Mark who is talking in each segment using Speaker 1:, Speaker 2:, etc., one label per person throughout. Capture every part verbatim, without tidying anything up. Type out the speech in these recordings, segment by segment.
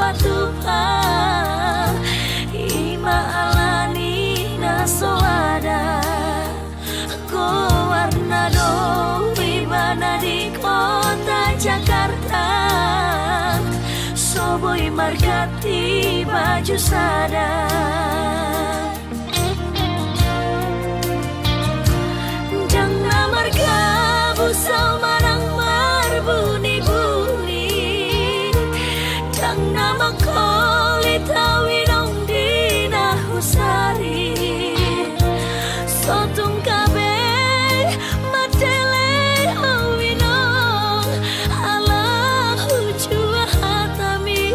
Speaker 1: patuha ima alani nasoada ko warna do wibana di kota Jakarta soboi margati baju sadar jangan marga busau marang marbuni-buni jang nama koli tawinong dina husari sotung kabe matele awinong ala hujua hatami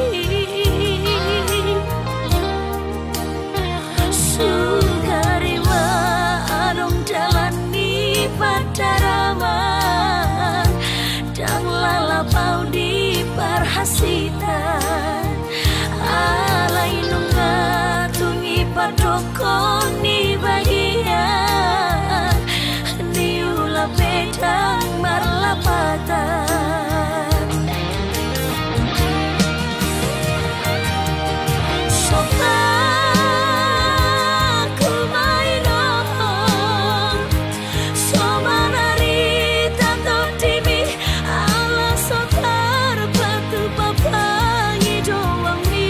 Speaker 1: sugarima adong jalani padaraman dan lalapau di parhasitan alai nunga tungi padokoni bagian niula pedang marlapatan sopaku mainong somanari tato timi ala sotar batu papangi doang mi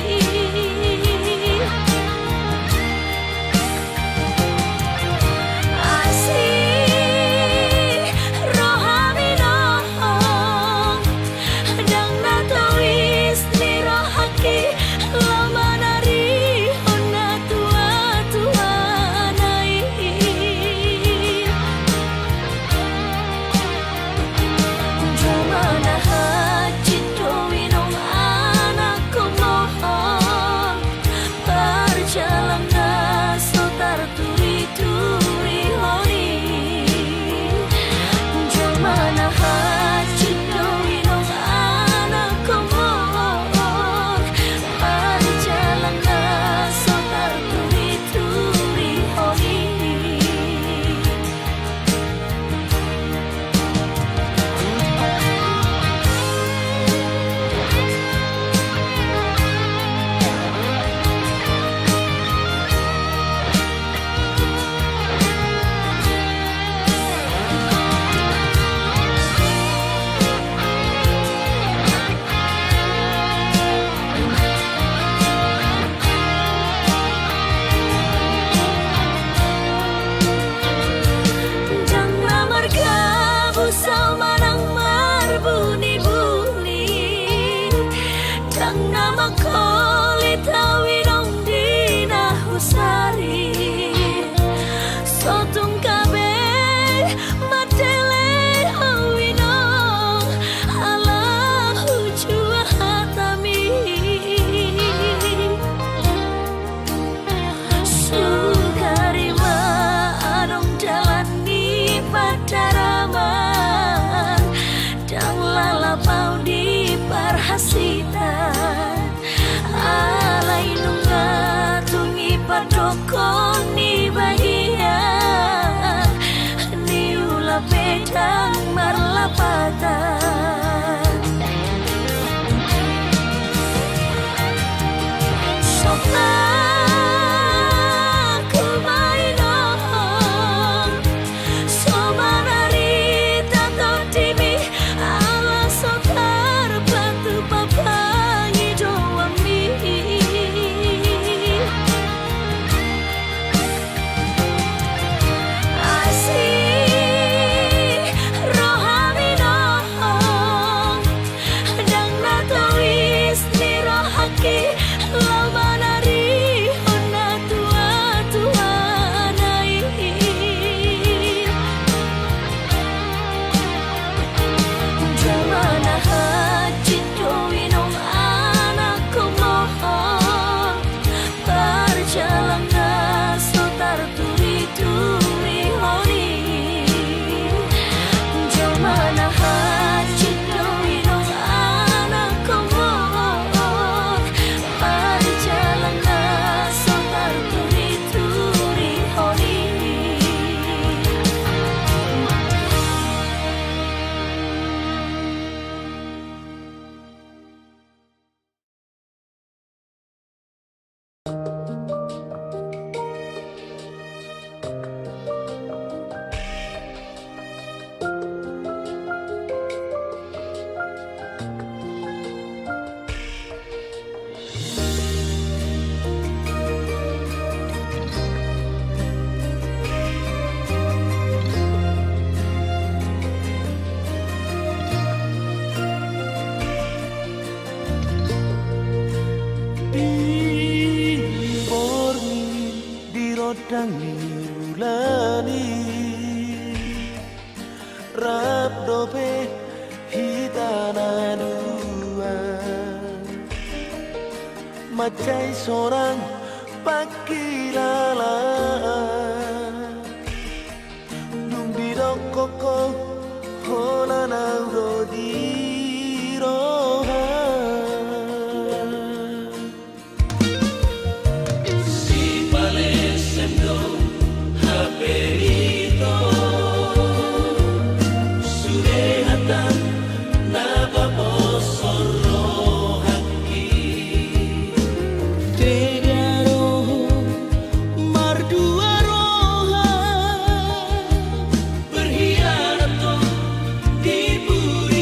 Speaker 1: asih rohani nohong dang natawis ni rohaki lama nari hona tua tua nai Jomana haji doinong anakku mohon perjalanan sotar turi-turi honi Jomana haji doinong anakku mohon perjalanan sotar turi-turi honi Jangan marga busau manang marbuni-buni Jang nama koli tawinong dina husari sotung kabe matele awinong ala hujua hatami sugarima adong jalani padaraman dan lalapau di parhasitan alai nunga
Speaker 2: dangi ulani rap dope hitana dua macai seorang pakilala dung bidok koko hola nauro diroha si pale sendo haperito surehatan naba posoro haki tega roho mardua roha berhianat di buri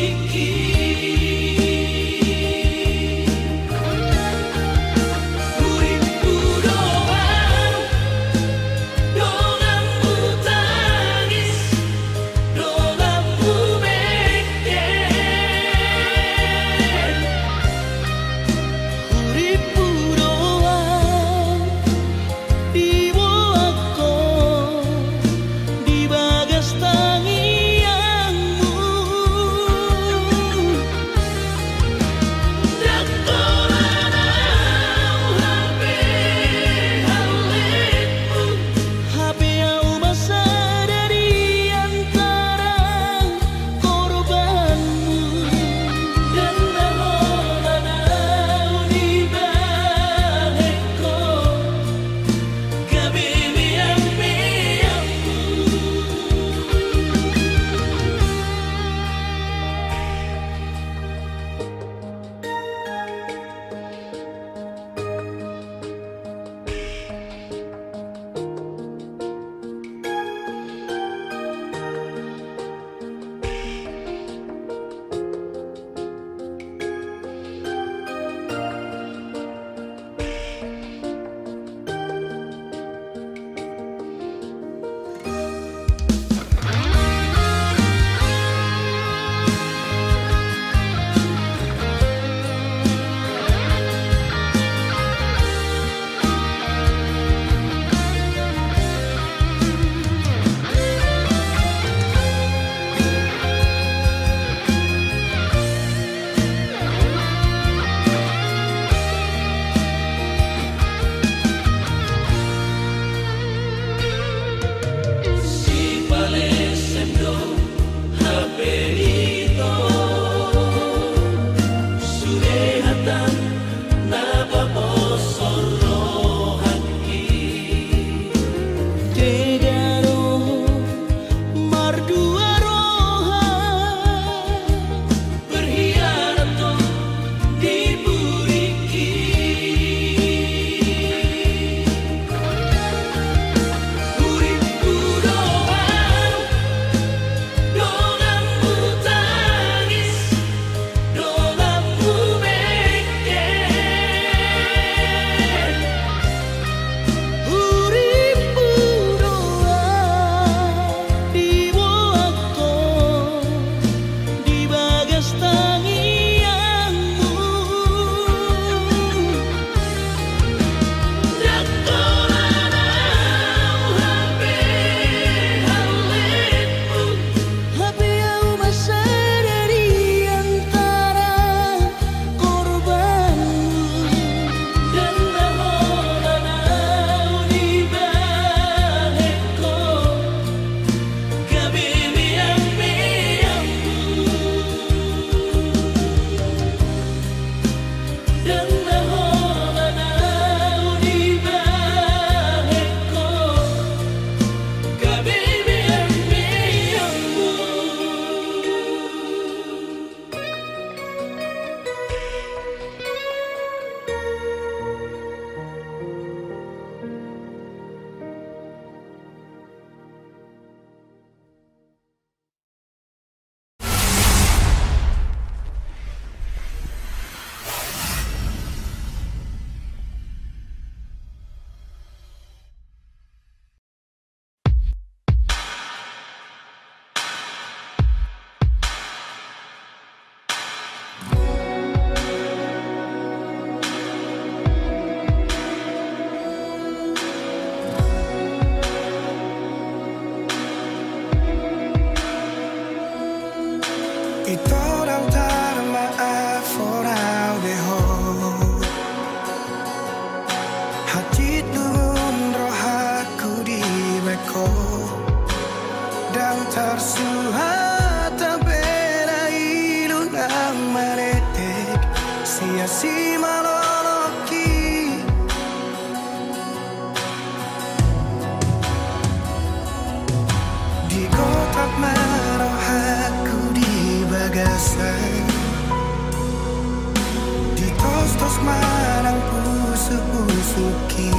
Speaker 2: tos marang pusu-pusuki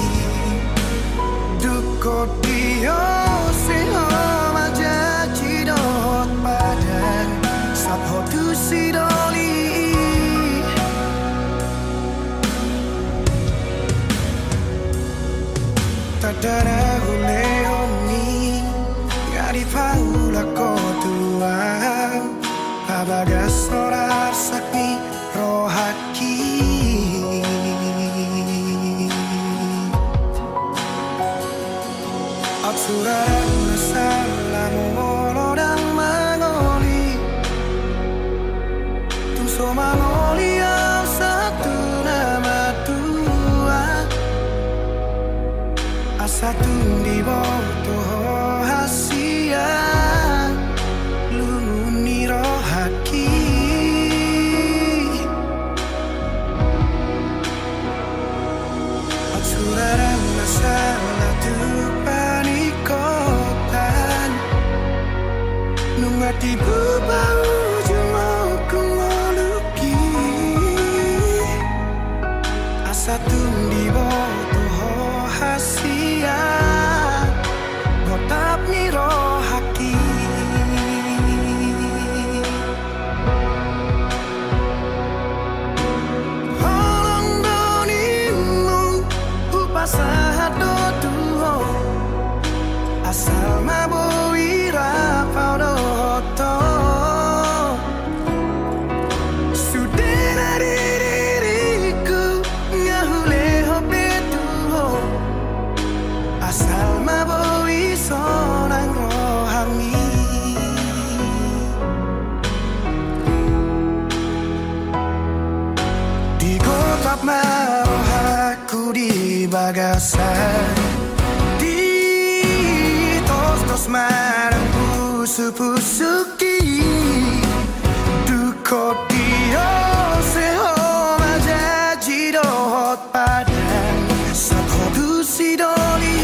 Speaker 2: duko dio seho maja cidot padan sapho tu sidoli tadara hule honi ngari paula kotua abaga sorar sakni rohaki Absuran salam molodang mangoli tu so mangoli yang satu nama tua asatu di bawah hasia luni rohaki Absuran salah tu panikotan nungati bubau jumau kumoluki asatun di bawah hasia gotap ni rohaki Holong donimu upasahat do tuho asal mabowira paudoto sudena diriku ngahule hope tuho asal mabowi sonang rohami di kota marohaku di bagasan tos marang pusu-pusuki duko dio seho maja jidot padan sapho tu sidoli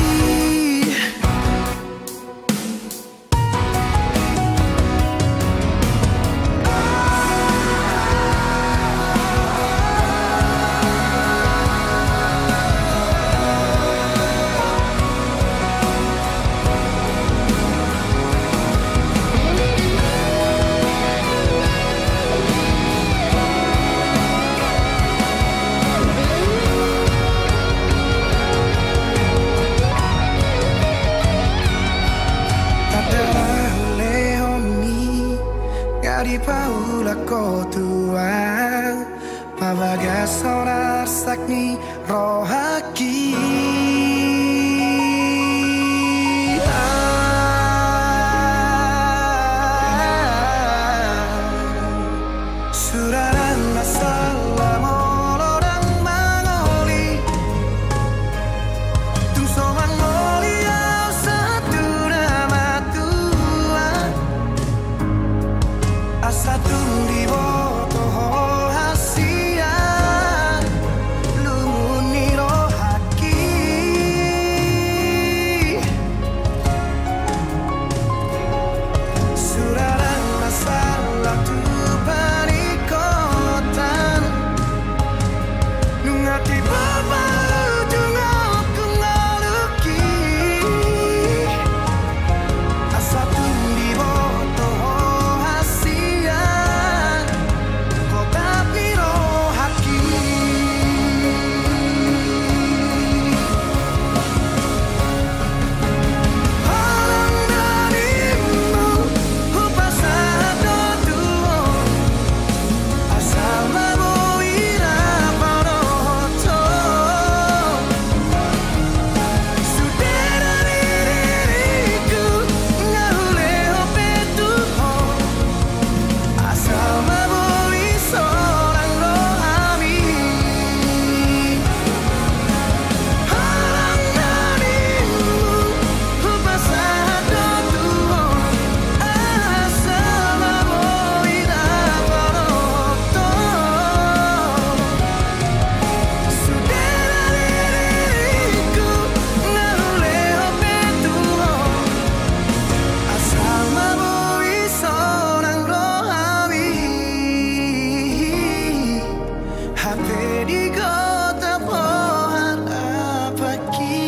Speaker 2: di paula kotua pabaga sonar sakni rohaki suraran masalah molodang mangoli tung soman moli satu nama tua asatun di bawah hasia lumuni rohaki suraran masalah tu panikotan nungati baba tungok kungaluki asatun di bawah hasia kota piro haki Halang darimu upasah dotuo asal mabowira paudoto di kota pohon apaki.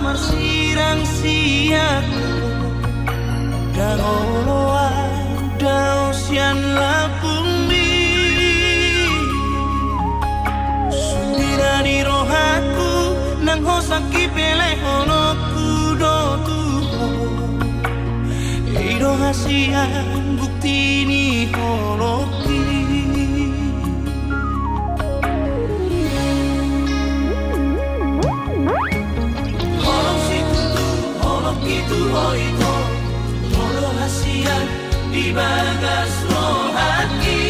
Speaker 2: sirang siaku dangolo ada usian lapumi sudira di rohaku nang hosaki pele honoku do tuho ido hasian bukti ni holoki itu itu molo hasian di bagas rohati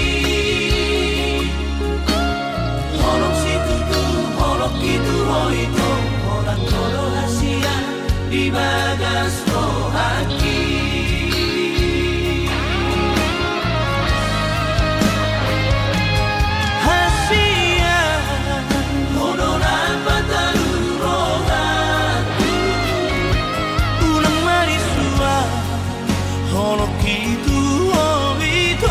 Speaker 2: holok situ tuh holok itu itu orang molo hasian di bagas rohati hasian hono napa talu Holok itu oh itu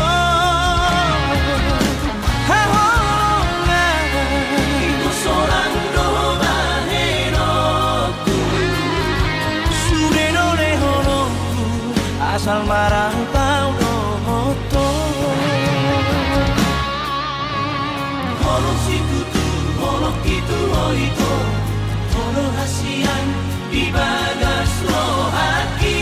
Speaker 2: Haholonga Itu seorang doa henoku Sudeno de holokku Asal marang tau dohoto Holok situ tuh Holok itu oh itu Holok hasian di bagas rohaki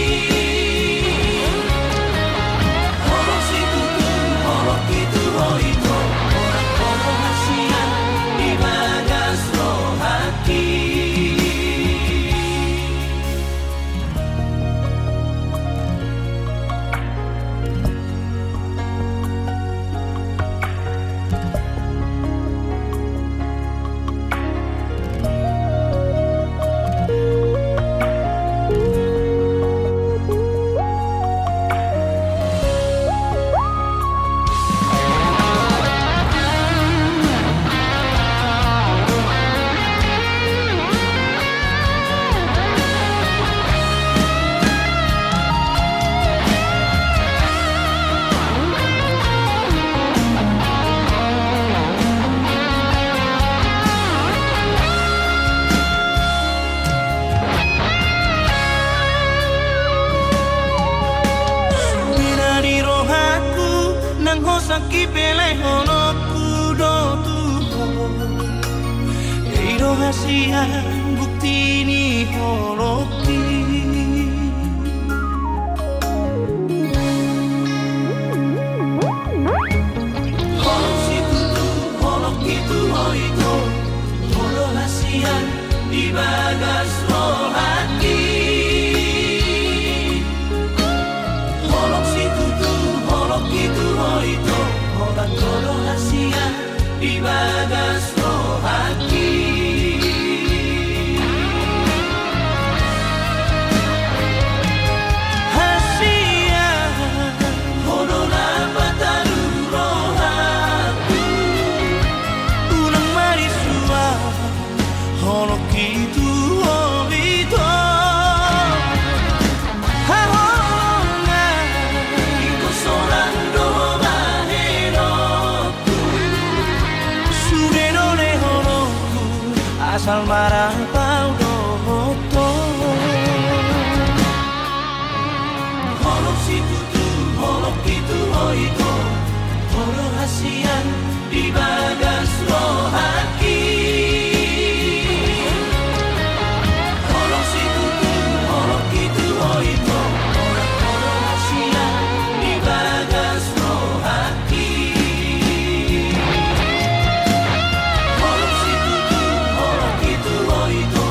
Speaker 2: Hosaki pele honoku do tuho Ido hasian bukti ni holoki Holok situ tuh holok itu oh itu Holo hasian di bagas rohati Holok situ tuh holok itu oh itu Orang tolo hasian di bagas rohati Hasian hono napa talu rohaku Unang marisua hono kitu oh itu Haholonga Iko seorang doa henoku Sudeno de holoku Asal marang tau dohoto Holok situ tuh holok itu oh itu Holok hasian di bagas rohaki Holok situ tuh holok itu oh itu Holok holok hasian di bagas rohaki Holok situ tuh holok itu oh itu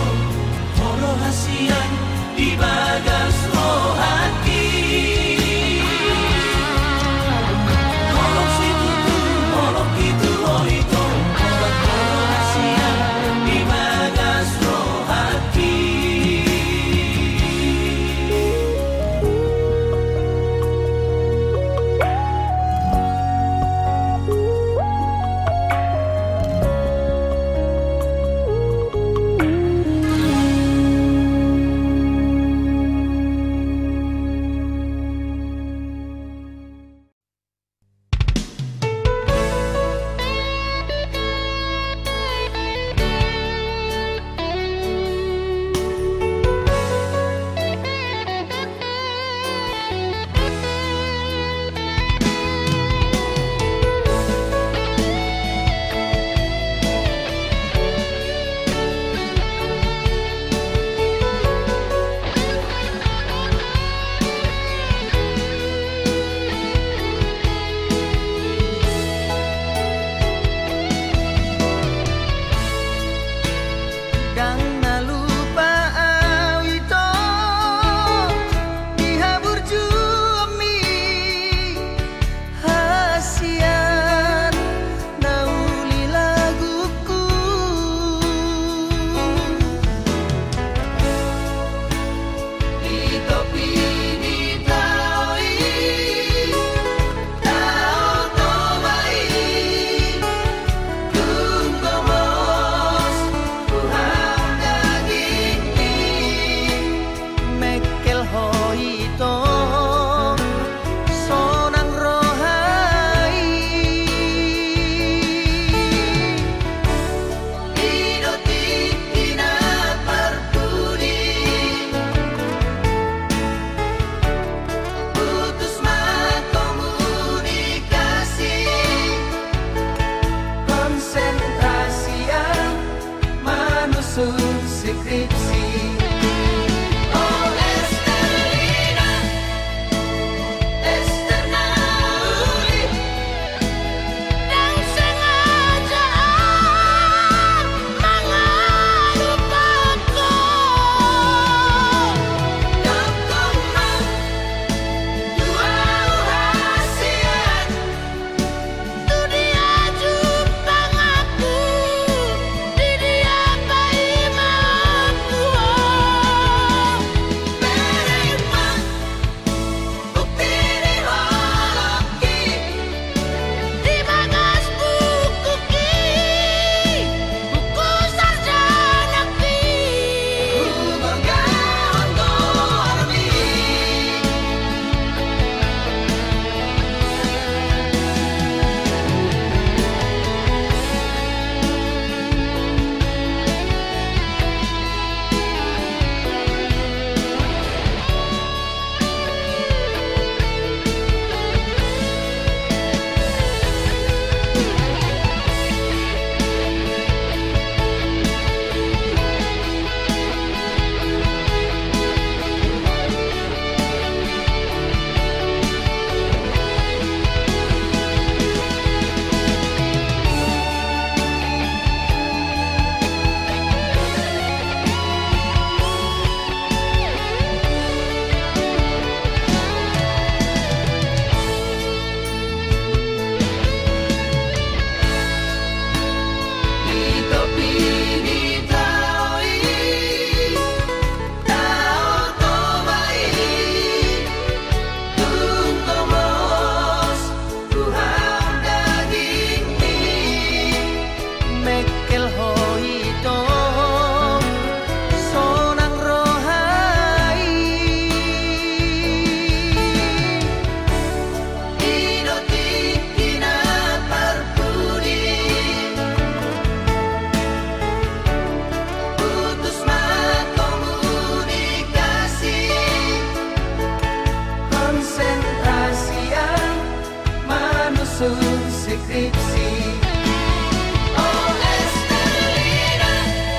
Speaker 2: menyusun skripsi. Oh Estelina,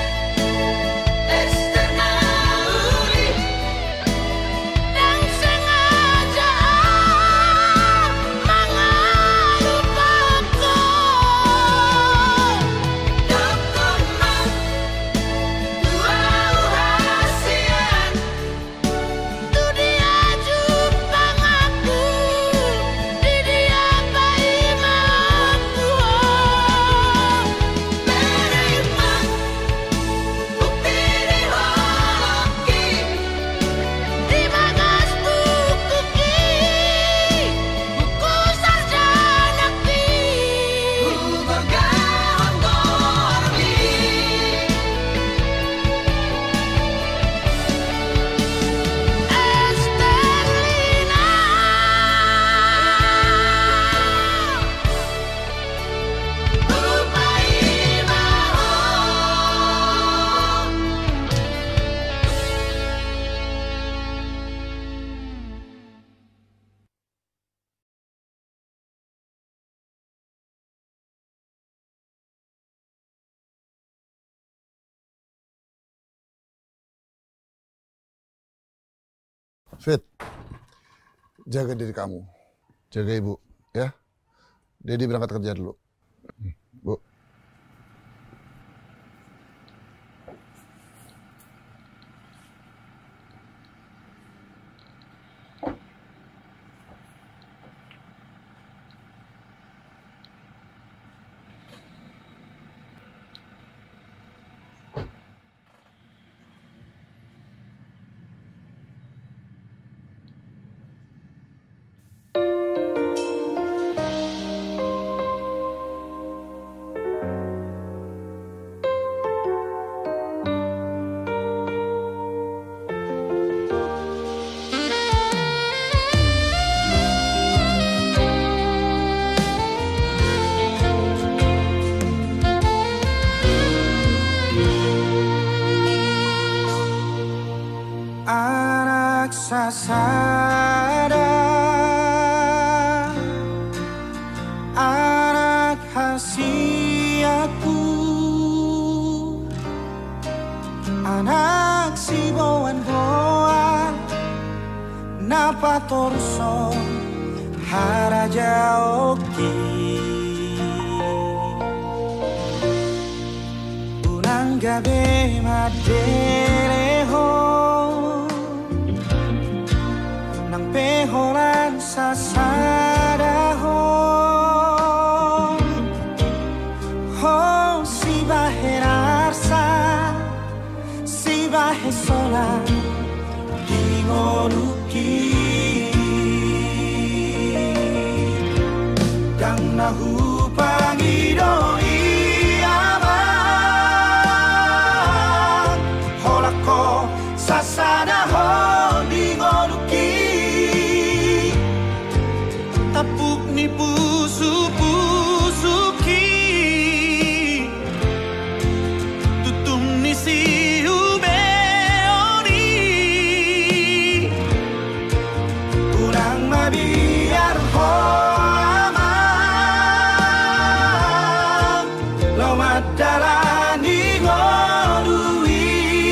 Speaker 2: Estelnauli,
Speaker 1: yang sengaja mengelupaku.
Speaker 2: Dokumen dua hasian,
Speaker 1: Tu dia jupang aku, di dia bayi mauku.
Speaker 2: menerima bukti ideologi.
Speaker 1: Di bagas buku ki, buku sarjana ki.
Speaker 2: Ku bergaun gorli.
Speaker 1: Estelina,
Speaker 2: Rupai mau.
Speaker 3: Fit, jaga diri kamu, jaga ibu, ya. Dedi berangkat kerja dulu. Bu.
Speaker 2: Anak sasada, anak hasiaku, anak si boan boa, napa torso haraja oki. Unang gabi madeleho, nang peholan sasadaho. Oh si baherarsa, si bahesola dingonuki. Kang nahu pangidoi amang, holako sasadaho dingonuki. Tapuk ni pusu-pusuki, tutum ni si ubeoni. Urang mabiar ho amang, lomat dalani ngodui.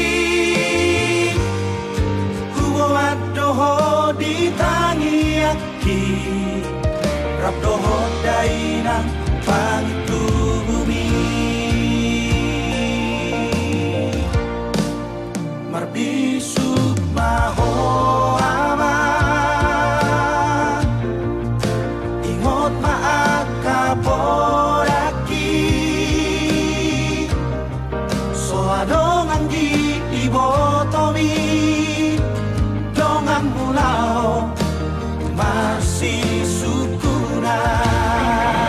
Speaker 2: Huwa doho ditangiaki, rabdoho dainang pangitu bumi. Marbisuk maho amang, ingot maakaporaki. Soadong anggi ibotomi, dongang mulao masih sukunan.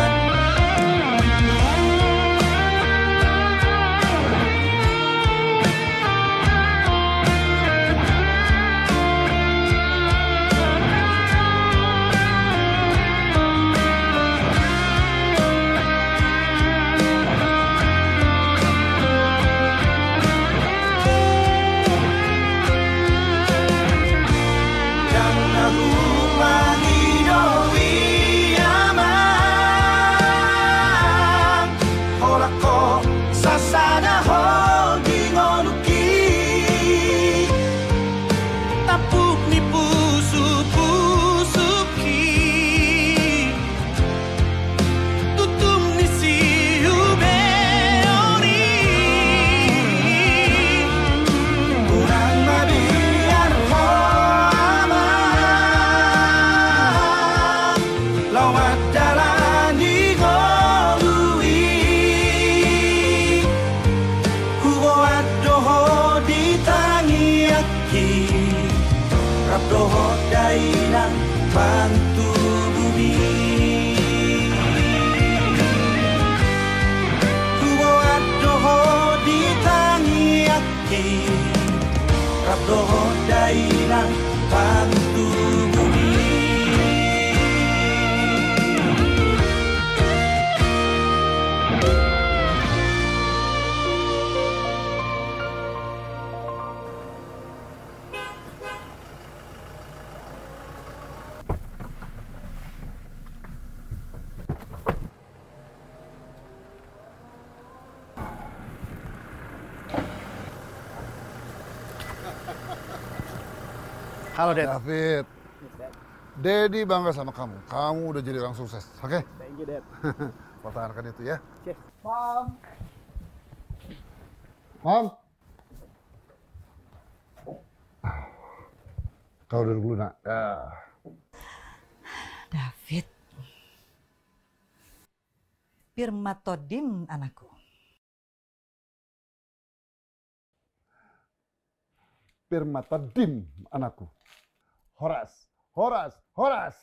Speaker 2: Dan yaki Rabdoho daina bantu bumi Kuwo adoho ditangi yaki Rabdoho daina bantu bumi
Speaker 4: Halo, Dad.
Speaker 3: David. Dedi bangga sama kamu. Kamu udah jadi orang sukses, oke? Okay?
Speaker 4: Thank you, Dad.
Speaker 3: Pertahankan itu ya.
Speaker 4: Oke. Mom.
Speaker 3: Mom. Kau duduk dulu, nak. Ya.
Speaker 5: David. Pirmatodin anakku.
Speaker 3: Pirmatodin anakku. Horas, Horas, Horas.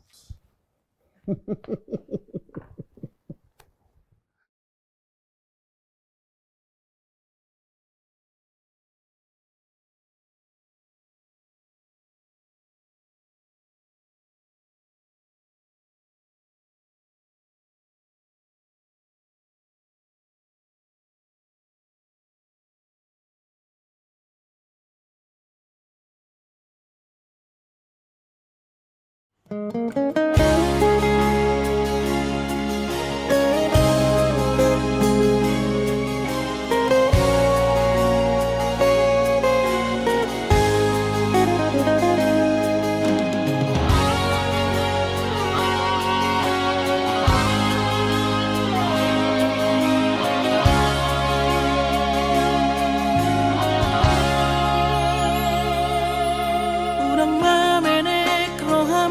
Speaker 2: Urang mamenek roham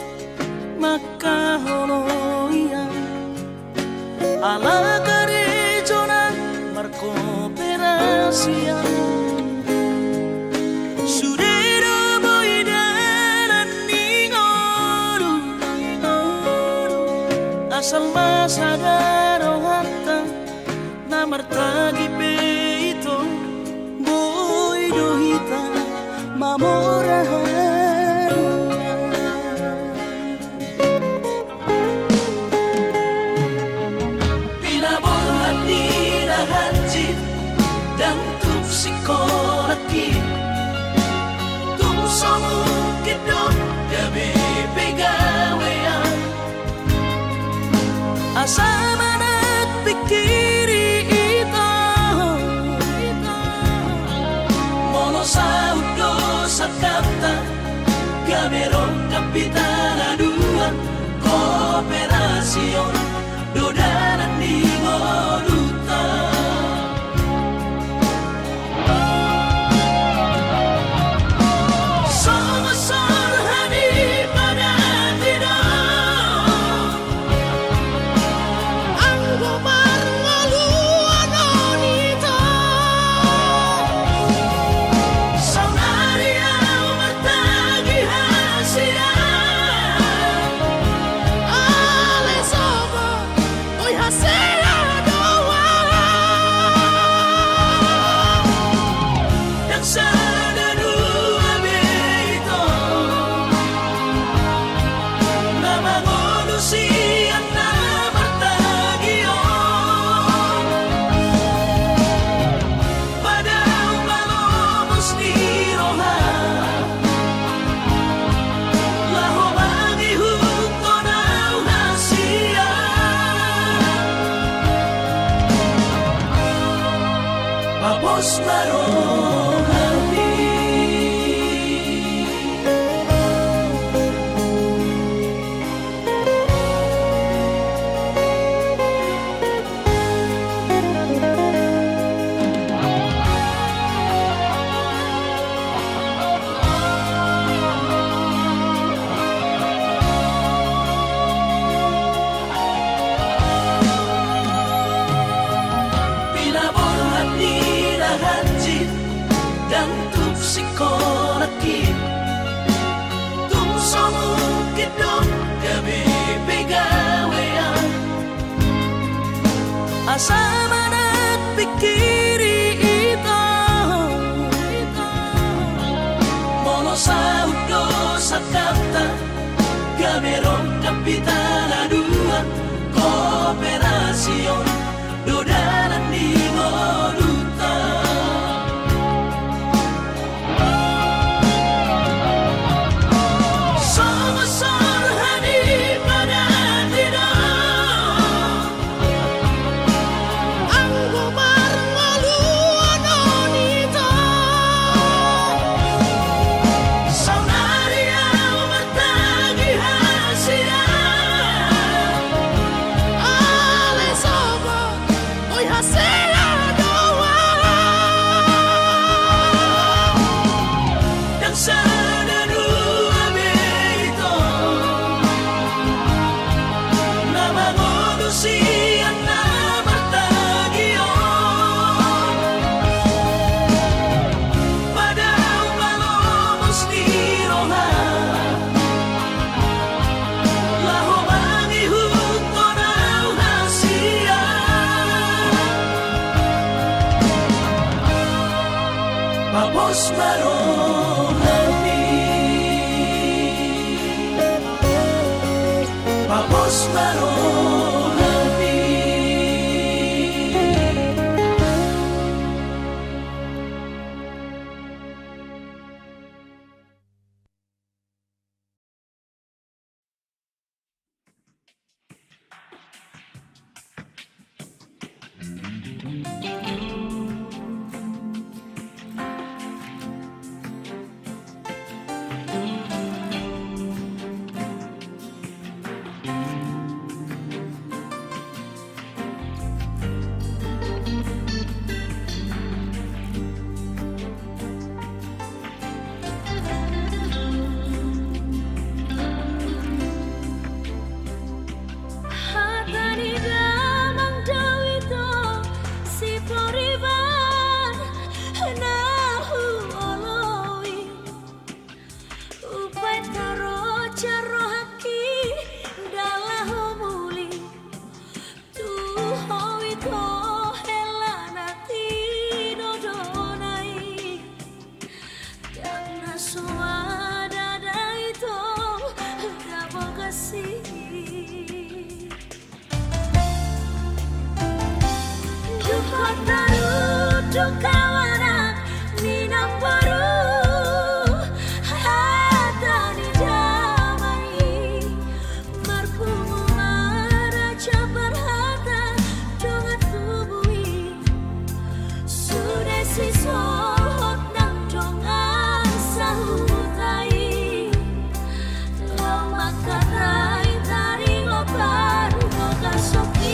Speaker 2: maka holoian ala karejona marco perasia sudero boidaran ningoru asal masadaro hatta namartagi peito boidohita mamorahan dan tuk psikolagi tuk somu kidok gabe pegawean asa manak pikiri ito mono saudo sakata gaberong kapitana dua kooperasion dodanan di moduta
Speaker 1: Ale sopo
Speaker 2: sama nak pikiri itu Mono saudo sakata Gameron kapitana dua Kooperasion Dodanan di Moduta Sama-sama hadir pada tidak
Speaker 1: Anggo marmalu anonita
Speaker 2: Saunaria bertagi hasilnya
Speaker 1: Ale sobo Oi hasela doa
Speaker 2: Dan sadadu abeito Nama ngodusian nama tagion Padahal malomos di roha Laho mangihut tonau hasia Papos marohani Papos marohani
Speaker 1: Hatani damang dawito Si poriban Nahu oloi Upay taro caro haki Dalahu muli Tuho ito helanati dodonai Karena suadada itu Gabo kasih Duka taru, duka warak, nina paru Hatani damai Marpumu maraca berhata Dongat tubui Sudah si sohot nang dongan sahutai Lau makarai taring lobar Moga sopi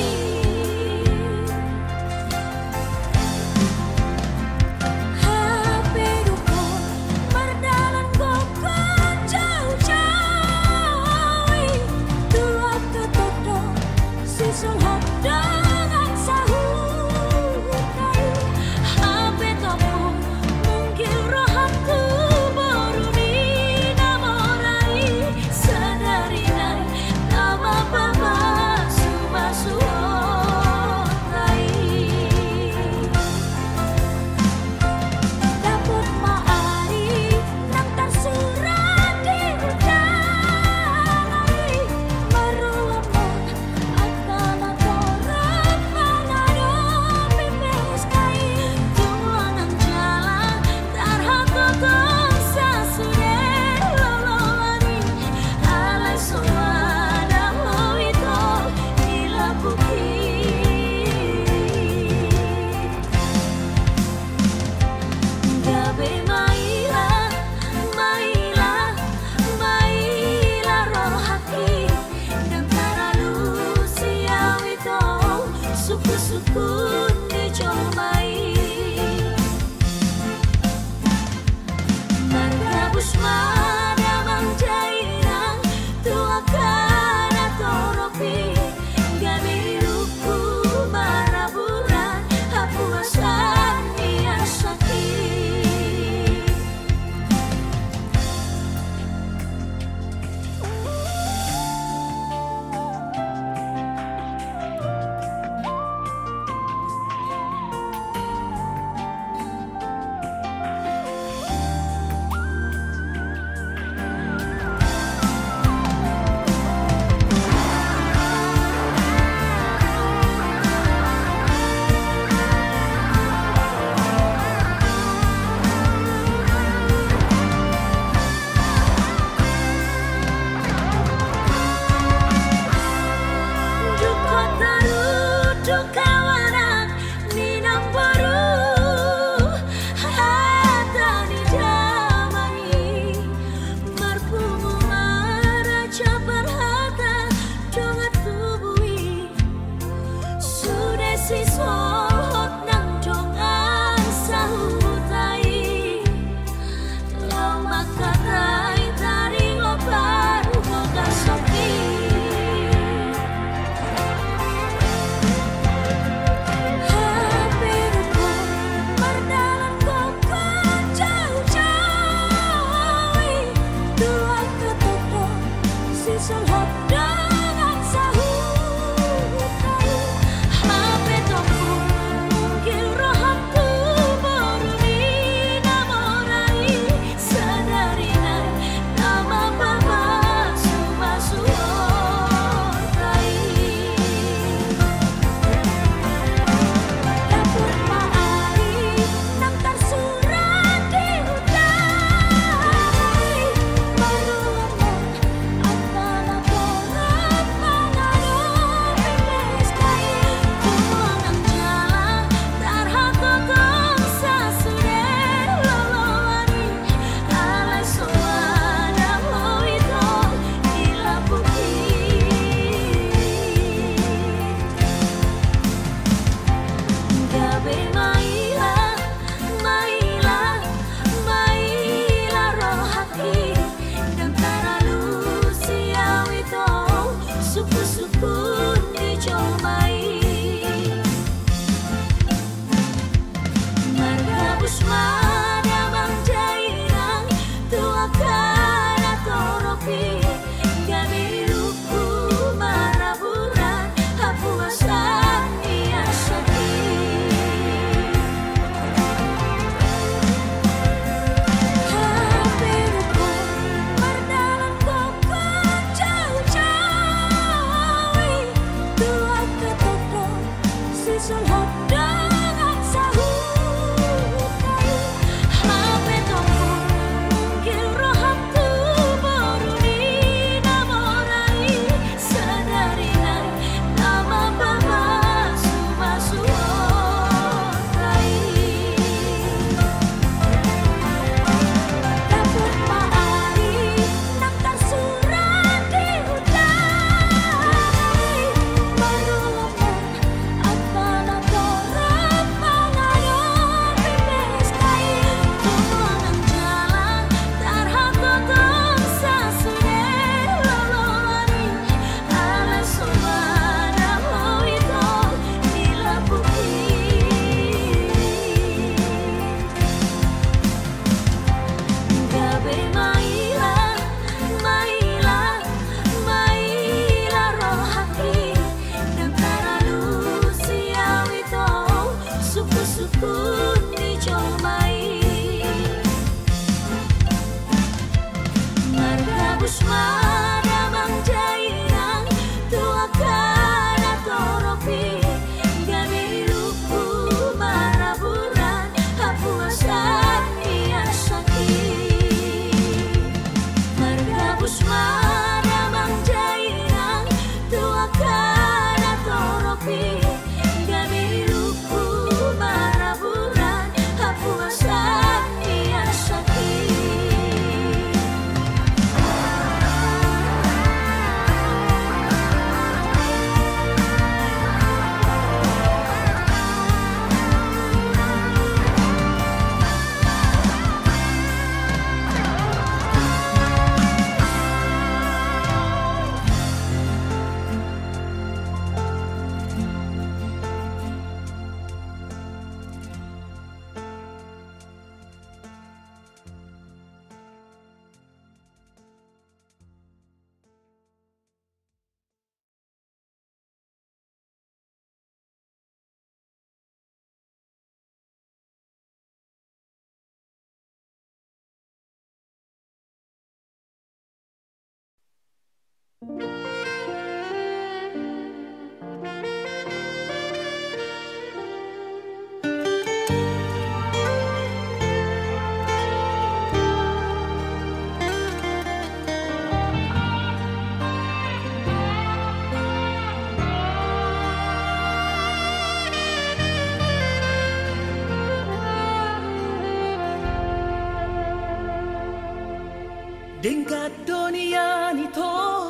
Speaker 4: Dengkat dunia nito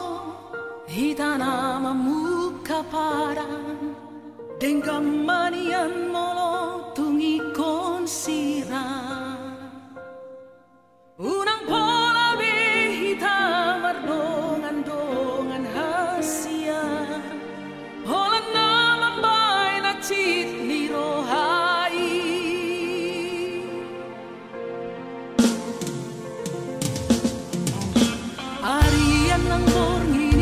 Speaker 4: hitanama muka parang dengkam manian molo tungi konsira unang pola behita mardongan dongan hasia holan nama bay na cit lirohai arian ng borngi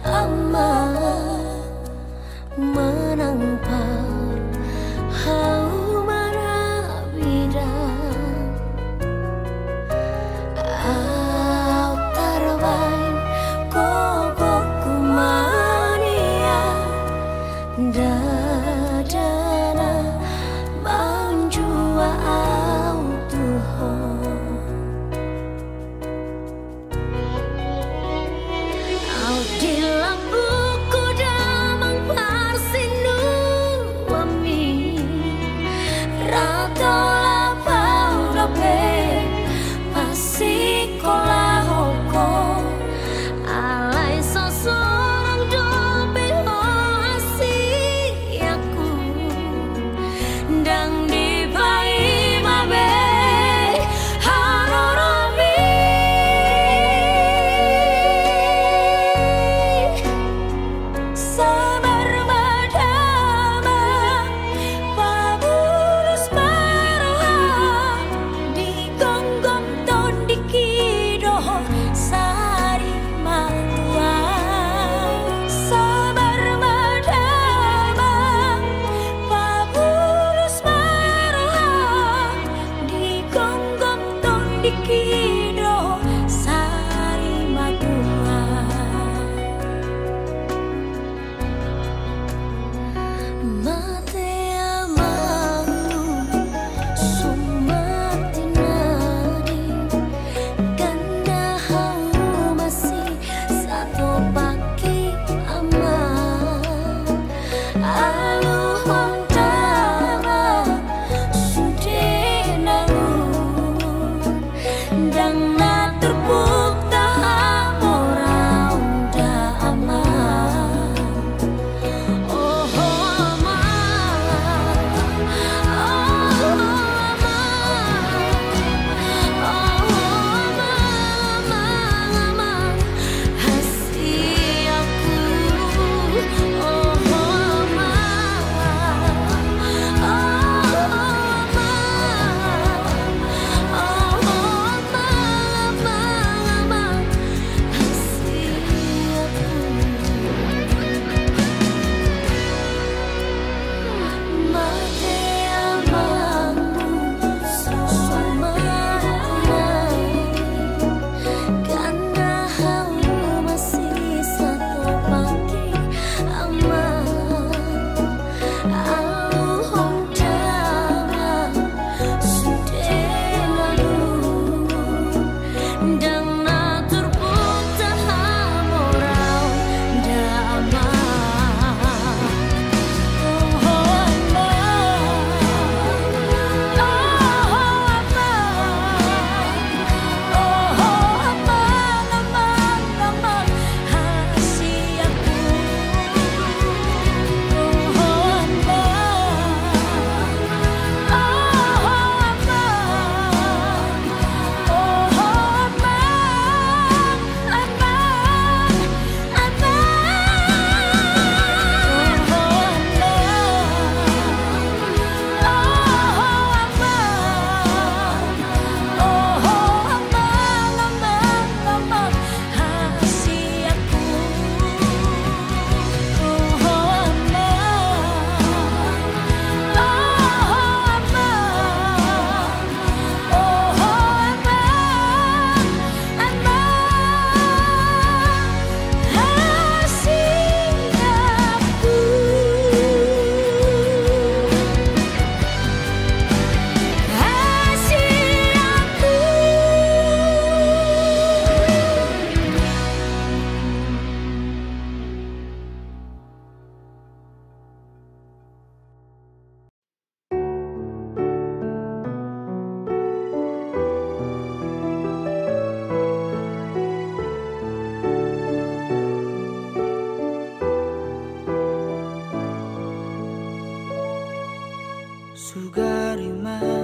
Speaker 2: Sugari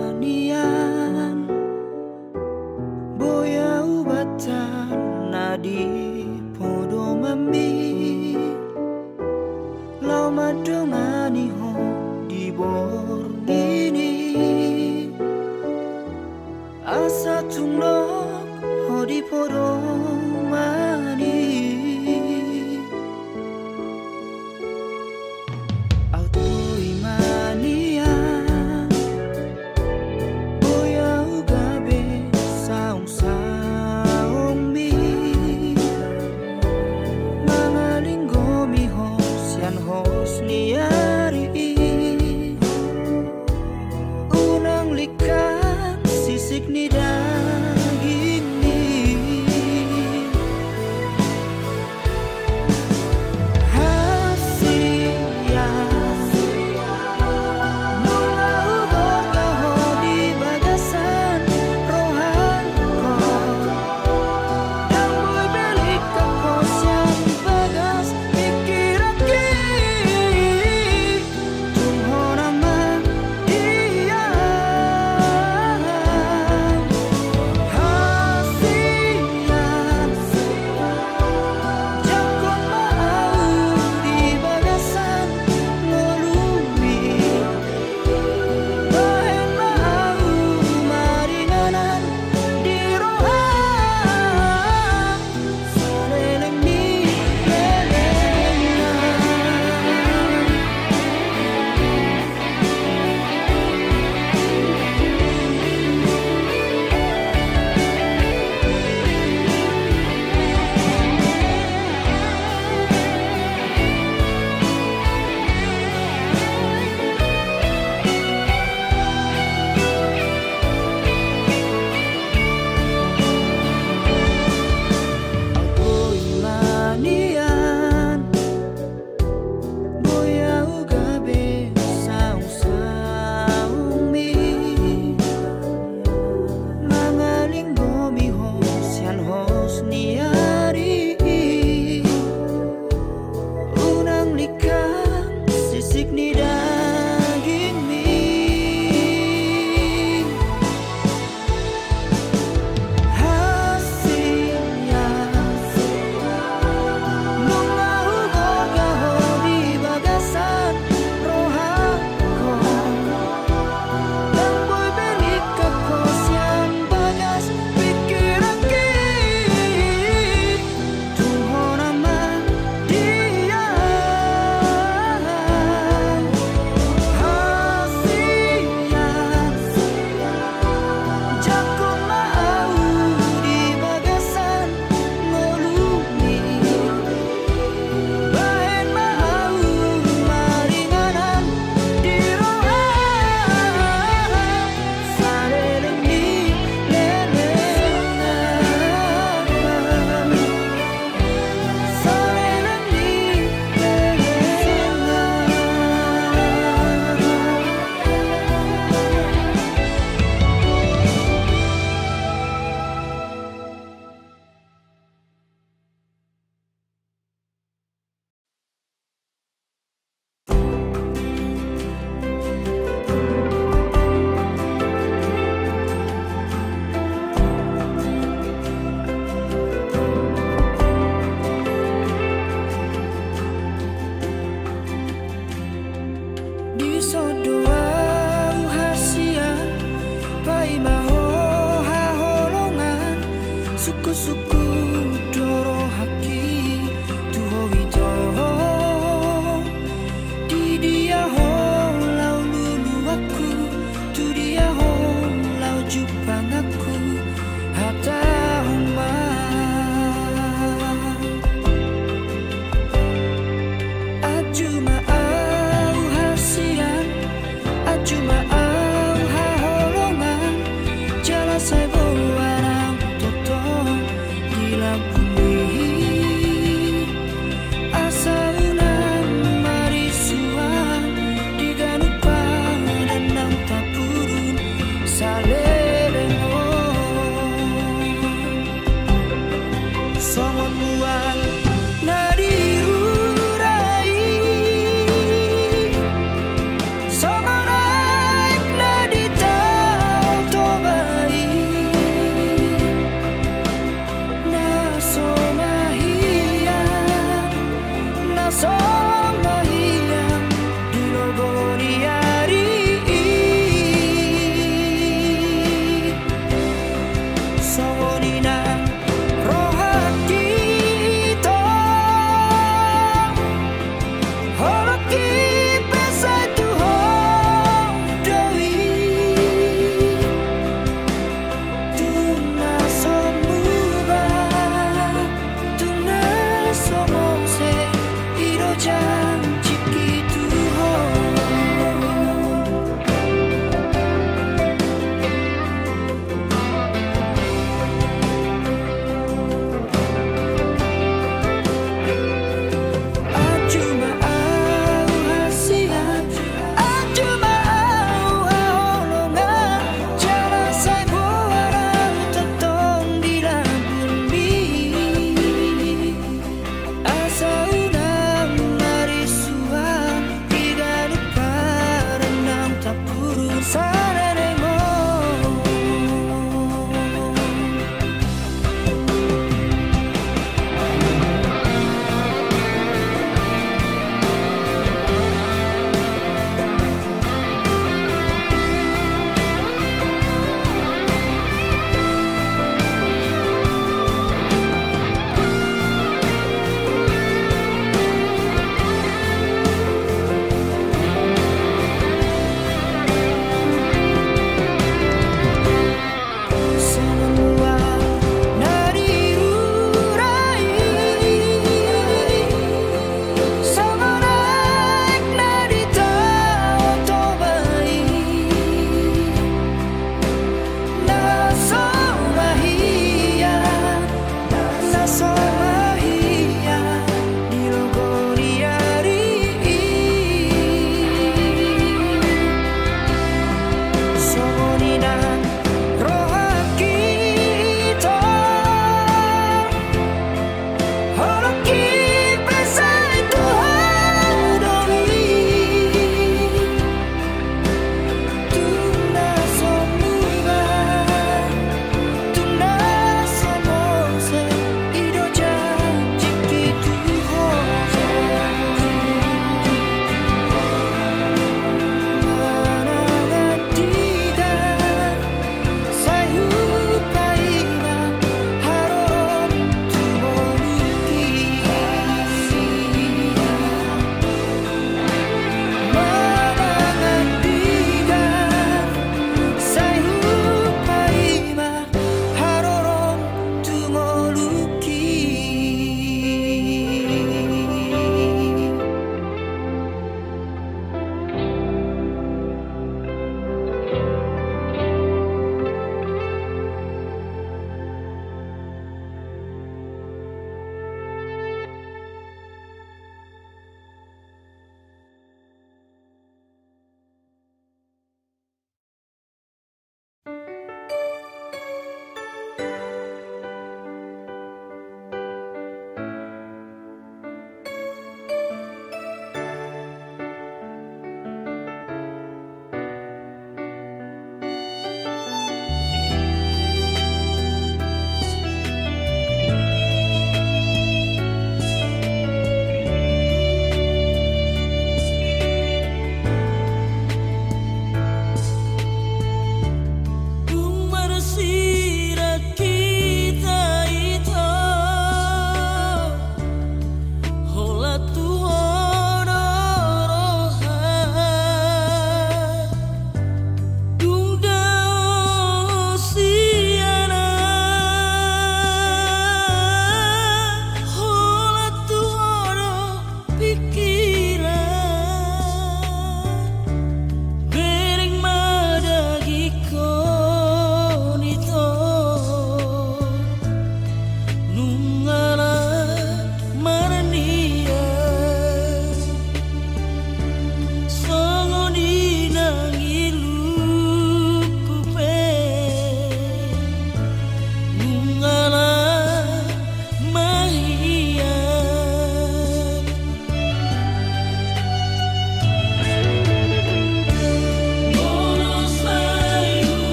Speaker 2: manian boya ubatan nadi podo mambi lau madongani ho di borgini asa tunok ho di podo mani niari unang likan sisik ni daging ni hasia mula ubah kau di bagasan rohan kau dan boy belik kau siang bagas pikir aki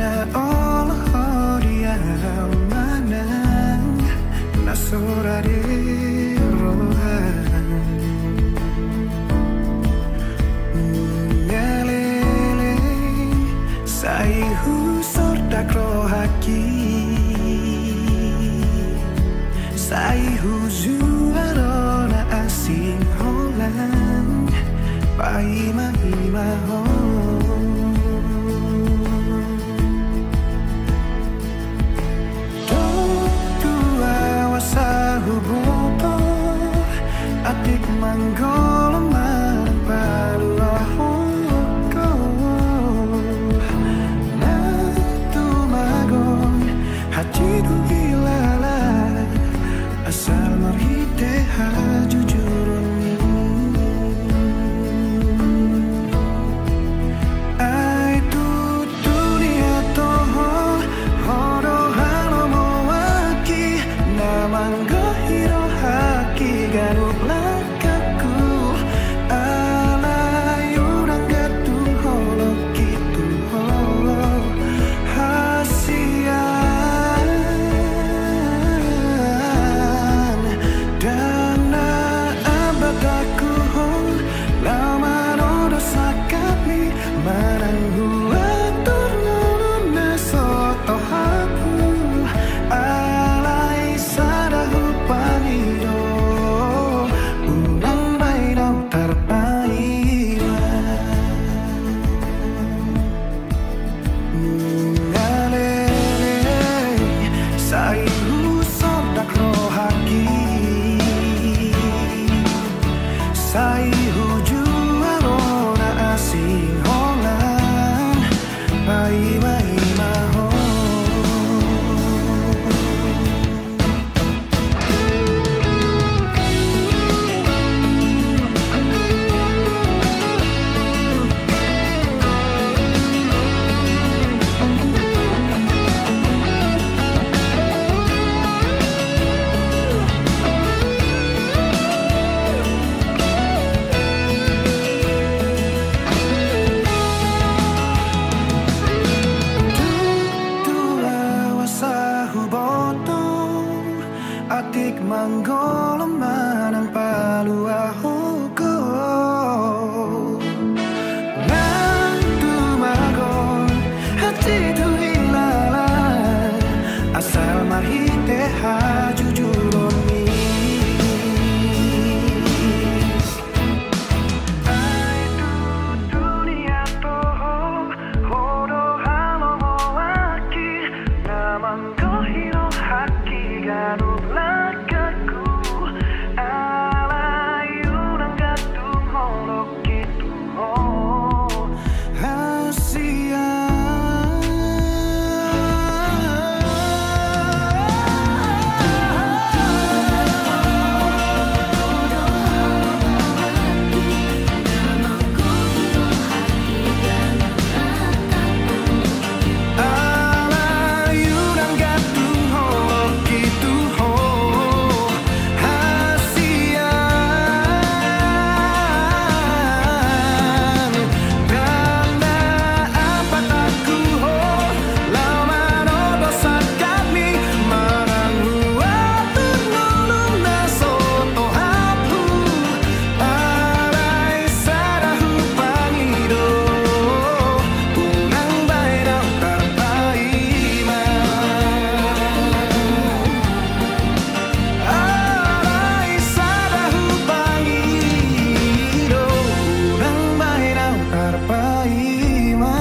Speaker 6: na Allah dia manang nasura de rohan nyalele sai husor dak rohaki sai huzuarona asing holang paima ima ho sahuboto atik manggol marang paluahoko na tumagon hati du hilala asal marhite hajujurun ai tu dunia toho horo halo mowaki namanggo hiro haki garuk lakaku alayurang gatung holo kitu holo hasian dana abadaku hol lama rodo sakami marang huatur nuruna soto haku alay sadahu panido unang baidang terpaima ngalele sai husor dak rohaki sai huju arona asing holan paima ima ho atik manggol manang paluahoko nang tumagon hati tu hilala asal marhite hajujuroni ai tu dunia toho horo halo mowaki namanggo hiro haki garuk lakaku alayurang gatung holo kitu ho alayurang gatung holo kitu ho hasian dana apataku ho lama rodo sakami marang huatur nuluna soto hapu alay sadahu pangido unang baidang terpaima alay sadahu pangido unang baidang terpaima.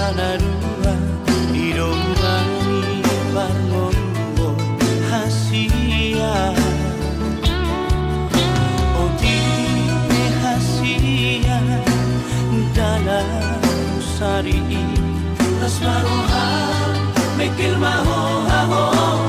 Speaker 2: narua irongani parngombo hasia odi hasia dalam sari nasmaruha mekil maho haho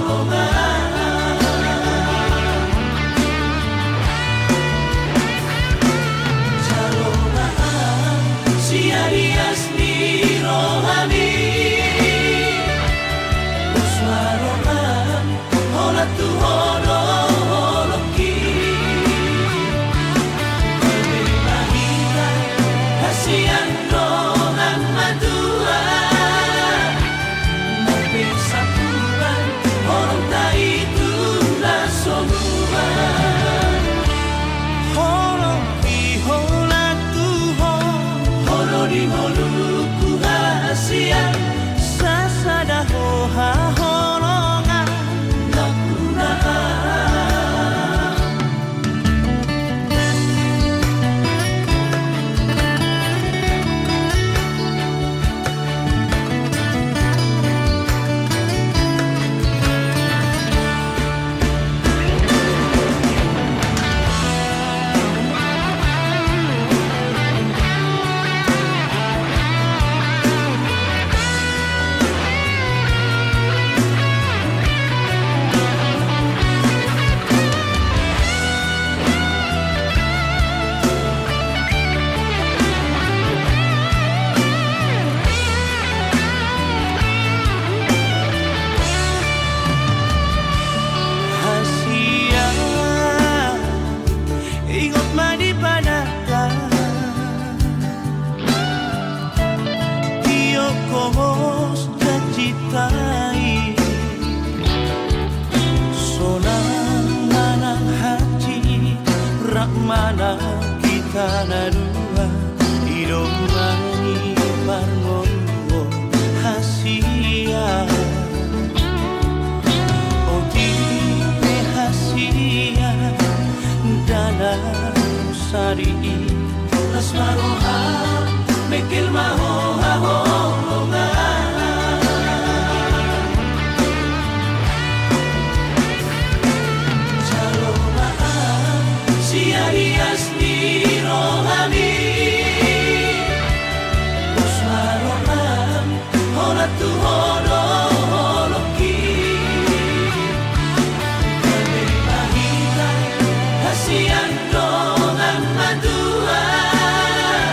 Speaker 2: mana kita narua irongani parngombo hasia odi hasia dalam sari nasmaruha mekil maho haho Siang dongan madua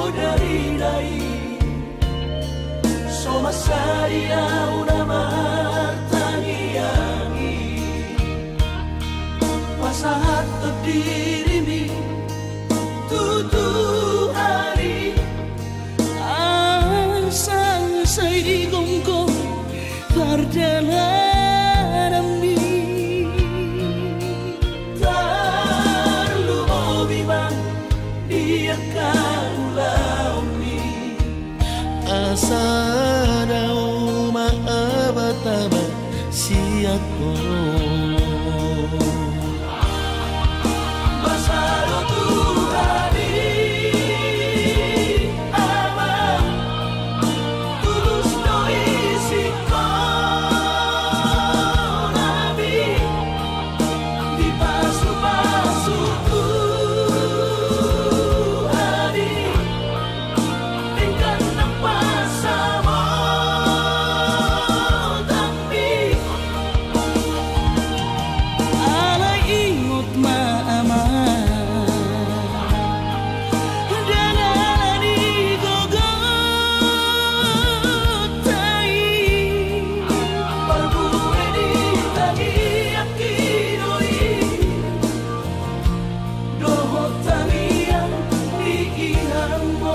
Speaker 2: dari dai Soma saria una martangiangi Pasahat terdirimi Tutu hari
Speaker 4: Asang say di gongkong Perjalanan mi
Speaker 2: Tarlu mo bimang Diakan ulau mi
Speaker 7: Asadau maabataba siako
Speaker 2: Masalo tuhari Ama Tulus no isiko Nabi Di pasu-pasu tuhari Tingkat nampak sama Tapi
Speaker 4: Alay ingot maama Jangan digogotai
Speaker 2: Perbuwe di tagi akinoi Doho tangian diinang mo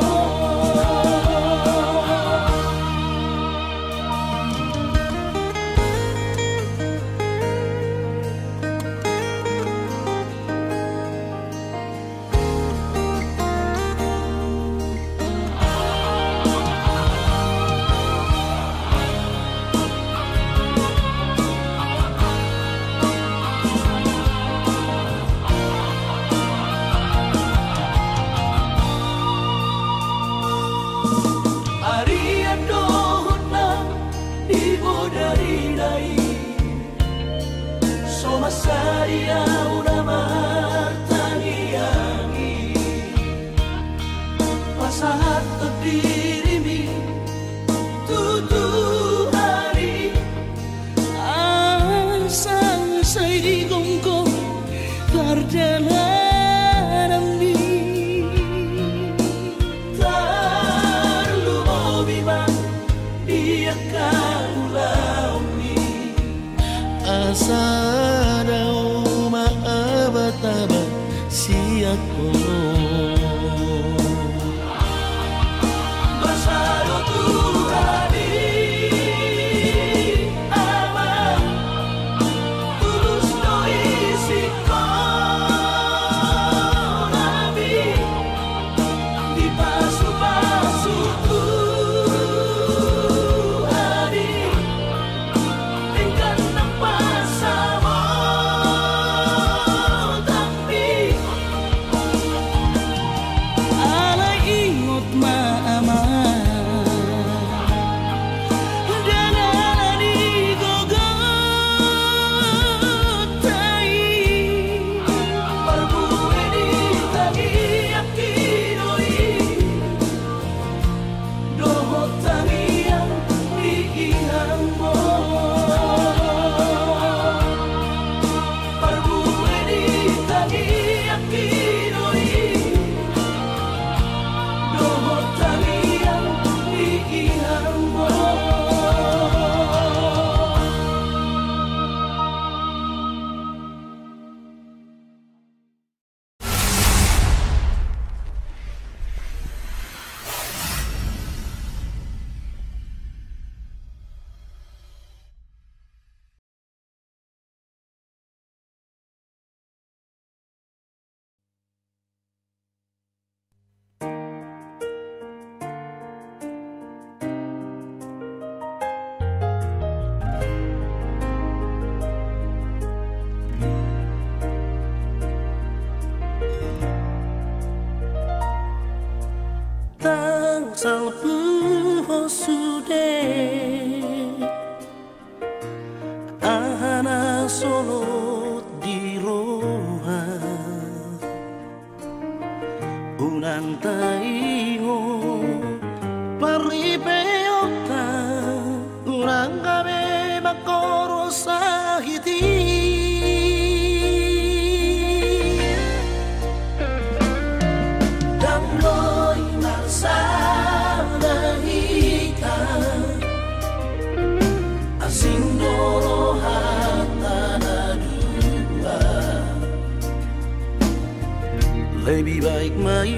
Speaker 2: Arian dohona ibu dari dai Soma saria una martangiangi Pasahat terdirimi Tutu hari
Speaker 4: Asang say di gongkong Perjalanan mi
Speaker 2: Tarlu mo bimang Diakan ulau mi
Speaker 7: Asadau maabataba siako
Speaker 2: Masalo tuhari Ama Tulus no isiko Nabi Di pasu-pasu tuhari Tingkat nampak sama Tapi
Speaker 4: Alay ingot maama Jangan digogotai
Speaker 2: Perbuwe di tagi akinoi Doho tangian diinang mo Perbuwe di tagi akinoi Doho tangian diinang mo
Speaker 7: Tangsal puho sude Ana solo di roha Unantaingo Paripeota Urangame makoro sahiti Damloi marsa lebih baik mai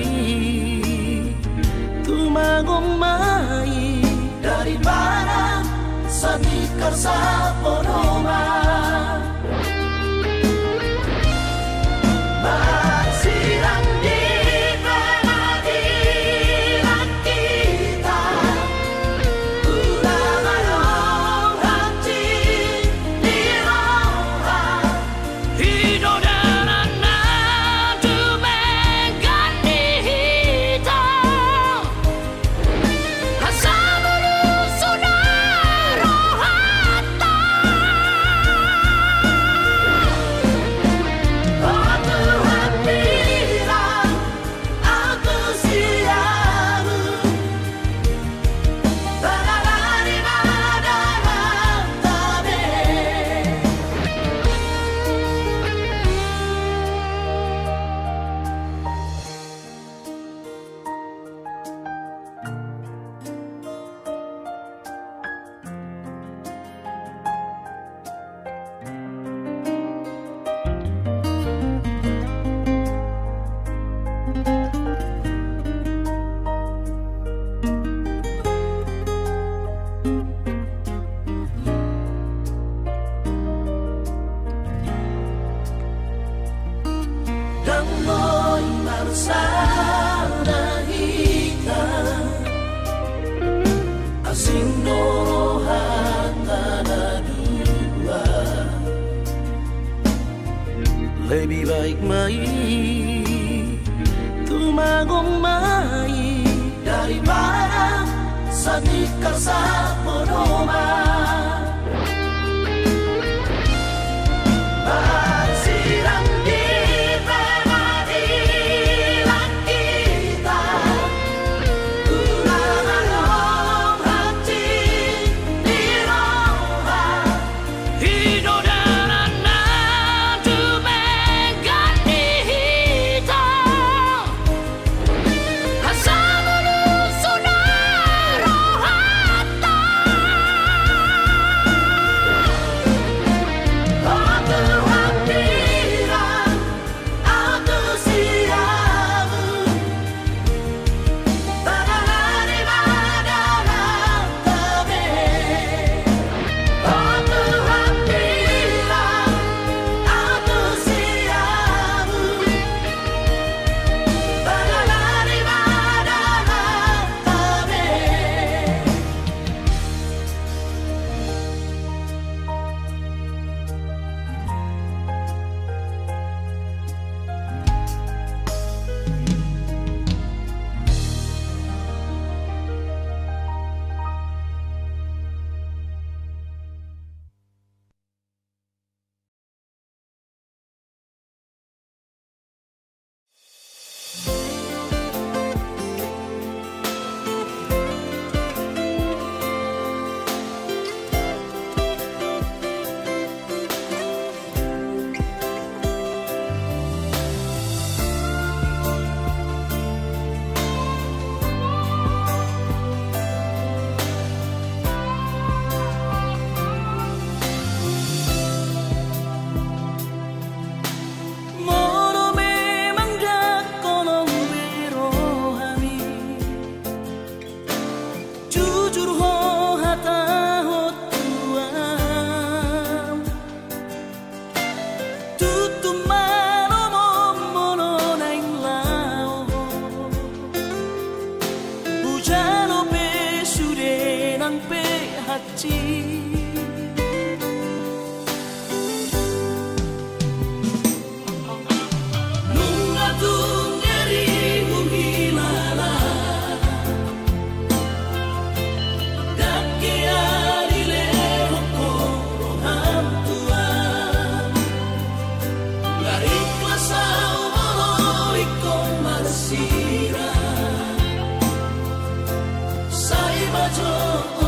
Speaker 7: tumagong mai daripada satikar sa ponoma. Masirang di pengadilan kita, ulang ayong hati di roha hidup dan anak tumegan di hitam asal sudah rohata. Damoy marsada hita asing norohata na dua. Lebih baik mai tumagong mai daripada satikar sa ponoma. Masirang di pengadilan kita, ulang ayong hati di roha hidup dan anak tumegan di hitam asal sudah rohata. Saya baca